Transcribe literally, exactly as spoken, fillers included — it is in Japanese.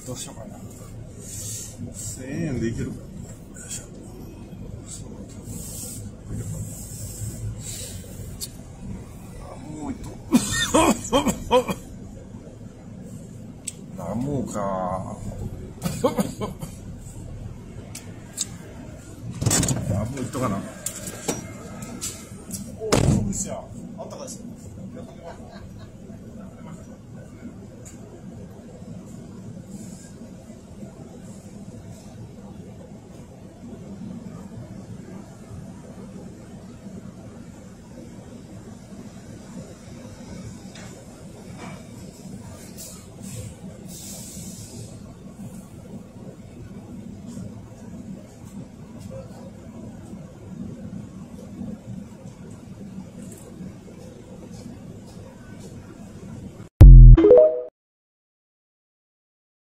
どうしようかな。せんえんでいけるか。よいしょ。もう一頭。ナムか。ナムいっとかな。